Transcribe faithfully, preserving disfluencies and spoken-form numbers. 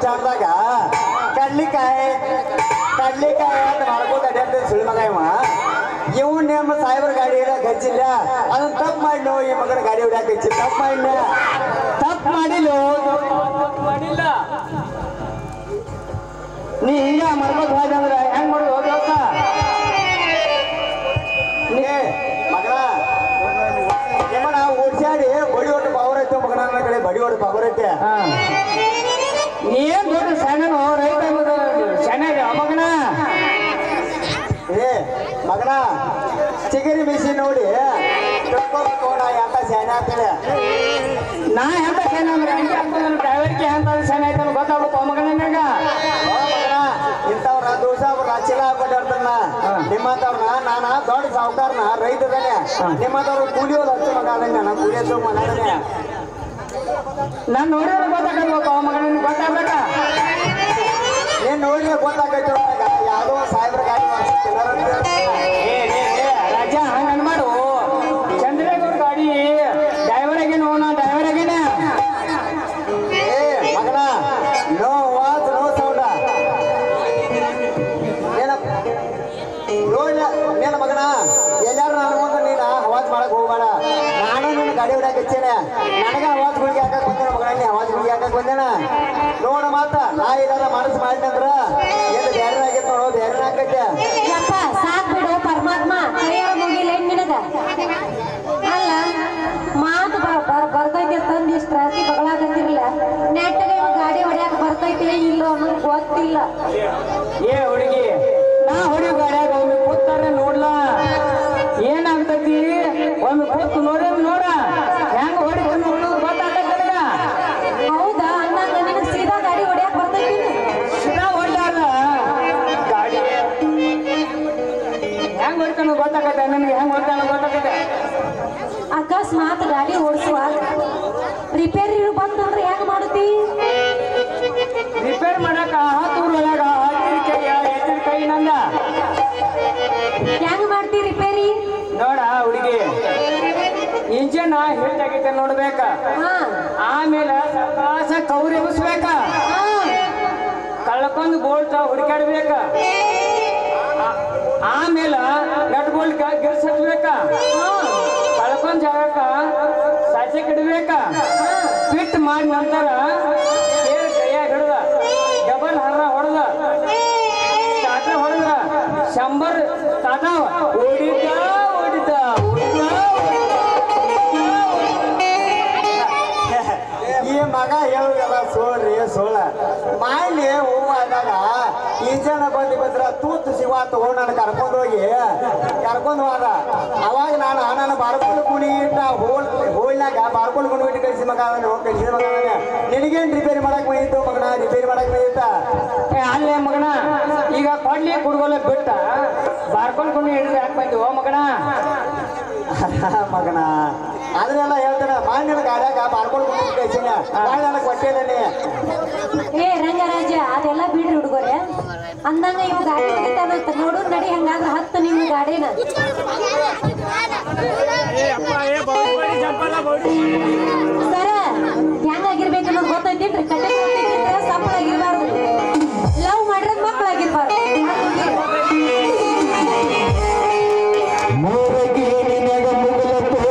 ಓಡ್ಸಾಡ್ದಾಗ ಕಡ್ಲಿಕಾಯಿ ಕಡ್ಲಿಕಾಯಿ ಅಂತ ಮಾಡ್ಕೋತ ಅಡ್ಯಾಡ್ತ ಸುಳಿ ಮಗ ಇವ ಇವ್ ನಿಮ್ಮ ಸಾಹೇಬ್ರ ಗಾಡಿ ಇಡಕ್ ಹಚ್ಚಿಲ್ಲ ಅದನ್ನ ತಪ್ಪು ಮಾಡಿ ನೋ ಈ ಮಗನ ಗಾಡಿ ಹೊಡ್ಯಾಕ ಹಚ್ಚಿ ತಪ್ಪು ಮಾಡಿಲ್ಲ ತಪ್ಪು ಮಾಡಿಲ್ಲ ಮಾಡಿಲ್ಲ ನೀ ಹಿಂಗ ಮಾಡ್ಕೋತ ಹೋದಂದ್ರ ಹೆಂಗ್ ಮಾಡೋದು ಹೋದ ಮಗನ ನಿಮ್ಮನ ಓಡ್ಸಾಡಿ ಬಡಿ ಹೊಟ್ಟು ಪವರ್ ಐತೆ ಮಗನ ನನ್ನ ಕಡೆ ಬಡಿ ಹೊಟ್ಟು ಪವರ್ ಐತೆ ನೀನ್ ದೊಡ್ಡ ಸಣ್ಣ ರೈತ ಚೆನ್ನಾಗ ಮಗನ ಏ ಮಗನ ಚಿಗರಿ ಮಿಸಿ ನೋಡಿ ತಿಳ್ಕೊಬೇಕೋಣ ಎಂತ ಶಾನೆ ಆಗ್ತದೆ ನಾ ಎಂತ ಶಾನೆ ಅಂದ್ರೆ ಹಂಗೆ ಆಗ್ತದ ಡ್ರೈವರ್ಗೆ ಎಂತ ಶಾನೆ ಆಯ್ತಾನ ಗೊತ್ತಾಗ್ಬೇಕು ಮಗನ ಮಗನ ಇಂಥವ್ರ ದೋಷ ಅವ್ರ ಚೀಲ ಹಾಕೊಂಡಿರ್ತಾನ ನಿಮ್ಮಂತವ್ರನ್ನ ನಾನ ದೊಡ್ಡ ಸಾವುಕಾರನ ರೈತದಾನೆ ನಿಮ್ಮಂತವ್ರು ಕೂಲಿಯೋದು ಹಚ್ಚು ಮಗ ಅದನ್ನ ನಾನು ಕೂಲಿಯೋ ಮಗನೇ ನಾನು ನೋಡಿದ್ರೆ ಗೊತ್ತಾಗಬೇಕು ಅವ ಮಗನ ಗೊತ್ತಾಗ್ಬೇಕ ನೀನ್ ನೋಡಿದ್ರೆ ಗೊತ್ತಾಗೈತೆ ಯಾವುದೋ ಸಾಹೇಬ್ರ ಗಾಡಿ ರಾಜ ಹಂಗ ಮಾಡು ಚಂದ್ರೇಗೌಡ ಗಾಡಿ ಡ್ರೈವರ್ ಆಗೇನು ನಾ ಡ್ರೈವರ್ ಆಗೇನ ಏ ಮಗನ ನೋ ವಾಚ್ ನೋ ಸೌಂಡ ನೋಡ್ಲ ನೀನ ಮಗನ ಎಲ್ಲಾರು ನಾನು ಮುಂದೆ ನೀನ ಅವಾಜ್ ಮಾಡಕ್ ಹೋಗ್ಬೇಡ ನಾನು ನಿನ್ನ ಗಾಡಿ ಹೊಡ್ಯಾಕ ಹಚ್ಚೇನೆ ನನಗ ಅವಾಜ್ ಗುಳಿಗೆ ಹಾಕಕ್ ಬಂದೇನ ಮಗನ ನೀ ಅವಾಜ್ ಗುಳಿಗೆ ಹಾಕಕ್ ಬಂದೇನ ನೋಡ ಮಾತ ನಾ ಏನಾರ ಮನಸ್ಸು ಮಾಡಿದಂದ್ರ ಏನು ಬೇರೆ ಆಗೈತೆ ನೋಡೋ ಬೇರೆ ಆಗೈತೆ ಸಾಕ್ ಬಿಡು ಪರಮಾತ್ಮ ಕೈಯಾರ ಮುಗಿಲ್ಲ ನಿನಗ ಅಲ್ಲ ಮಾತು ಬರ್ತೈತೆ ತಂದು ಇಷ್ಟು ರಾತ್ರಿ ಬಗಳಾಗತ್ತಿರ್ಲಿಲ್ಲ ನೆಟ್ಟಗೆ ಗಾಡಿ ಹೊಡ್ಯಾಕ ಬರ್ತೈತಿ ಇಲ್ಲೋ ಅನ್ನೋದು ಗೊತ್ತಿಲ್ಲ ಏ ಹುಡುಗಿ ನಾ ಹೊಡಿ ಗಾಡ್ಯಾಗ ಒಮ್ಮೆ ಕೂತಾರೆ ನೋಡ್ಲಾ ಏನಾಗ್ತೈತಿ ಒಮ್ಮೆ ಕೂತು ನೋಡ ನೋಡ ಹೆಂಗ ಹೊಡಿತ ನೋಡೋದು ಗೊತ್ತಾಗತ್ತಲ್ಲ ಹೌದಾ ಅನ್ನಂಗ ನಿನಗೆ ಸೀದಾ ಗಾಡಿ ಹೊಡ್ಯಾಕ ಬರ್ತೈತಿ ಸೀದಾ ಹೊಡ್ಲಾರ ಗಾಡಿ ಹೆಂಗ್ ಹೊಡಿತಾನ ಗೊತ್ತಾಗತ್ತೆ ನನಗೆ ಹೆಂಗ್ ಹೊಡ್ತಾನ ಗೊತ್ತಾಗತ್ತೆ ಅಕಸ್ಮಾತ್ ಗಾಡಿ ಓಡಿಸುವಾಗ ರಿಪೇರಿ ಬಂತಂದ್ರೆ ಹೆಂಗ್ ಮಾಡುತ್ತಿ ರಿಪೇರ್ ಮಾಡಕ ಹತ್ತು ಒಳಗ ಹತ್ತಿರ ಕೈ ಎತ್ತಿರ ಕೈ ನಂದ ಹೆಂಗ್ ಮಾಡ್ತಿ ರಿಪೇರಿ ನೋಡ ಹುಡುಗಿ ಇಂಜಿನ್ ಹಿಟ್ ಆಗೈತೆ ನೋಡ್ಬೇಕ ಆಮೇಲೆ ಸಾವಕಾಶ ಕೌರಿ ಎಬ್ಸ್ಬೇಕ ಕಳ್ಕೊಂಡ್ ಬೋಲ್ಟ್ ಹುಡುಕಾಡ್ಬೇಕ ಆಮೇಲೆ ನಟ್ ಬೋಲ್ಟ್ ಗಿರ್ಸ್ ಹಚ್ಬೇಕ ಕಳ್ಕೊಂಡ್ ಜಾಗಕ್ಕ ಸಾಚೆ ಕಿಡ್ಬೇಕ ಫಿಟ್ ಮಾಡಿ ನಂತರ ಕೈಯಾಗ ಹಿಡ್ದ ಡಬಲ್ ಹರ್ರ ಹೊಡೆದ ಸ್ಟಾರ್ಟರ್ ಹೊಡೆದ ಶಂಬರ್ ತಾತಾವ ಓಡಿದ ಓಡಿದ ಈ ಮಗ ಹೇಳುದಲ್ಲ ಸೋಳ್ರಿ ಸೋಳ ಮಾಡಿ ಹೂವು ಆದಾಗ ಇಂಜನ ಬಂದು ಬಂದ್ರ ತೂತು ಶಿವ ತಗೊಂಡು ನಾನು ಕರ್ಕೊಂಡು ಹೋಗಿ ಕರ್ಕೊಂಡು ಹೋದ ಅವಾಗ ನಾನು ನನ್ನ ಬಾರ್ಕೊಂಡು ಕುಣಿ ಇಟ್ಟ ಹೋಲ್ ಹೋಲ್ನಾಗ ಬಾರ್ಕೊಂಡು ಕುಣಿ ಇಟ್ಟು ಕಳಿಸಿ ಮಗ ಅವನು ಕಳಿಸಿದ ಮಗ ಅವನೇ ನಿನಗೇನು ರಿಪೇರಿ ಮಾಡಕ್ ಬಂದಿತ್ತು ಮಗನ ರಿಪೇರಿ ಮಾಡಕ್ ಬಂದಿತ್ತ ಅಲ್ಲೇ ಮಗನ ಈಗ ಕೊಡ್ಲಿ ಕುಡ್ಗೋಲೆ ಬಿಟ್ಟ ಬಾರ್ಕೊಂಡು ಕುಣಿ ಹಿಡಿದು ಯಾಕೆ ಬಂದು ಓ ಮಗನ ಮಗನ ಅದನ್ನೆಲ್ಲ ಹೇಳ್ತಾನೆ ಮಾನ್ಯನ ಗಾಡ್ಯಾಗ ಬಾರ್ಕೊಂಡು ಕುಣಿ ಕಳಿಸಿನ ಬಾಳ್ ನನಗೆ ಕೊಟ್ಟಿದ್ದೇನೆ ಏ ರಂಗರಾಜ ಅದೆಲ್ಲ ಬಿಡ್ರಿ ಹುಡುಗರೆ ಅಂದಂಗ ಇವ್ ಗಾಡಿ ಹೊಡಿತಾನಂತ ನೋಡು ನಡಿ ಹಂಗಾದ್ರ ಹತ್ತು ನಿಮ್ ಗಾಡಿನ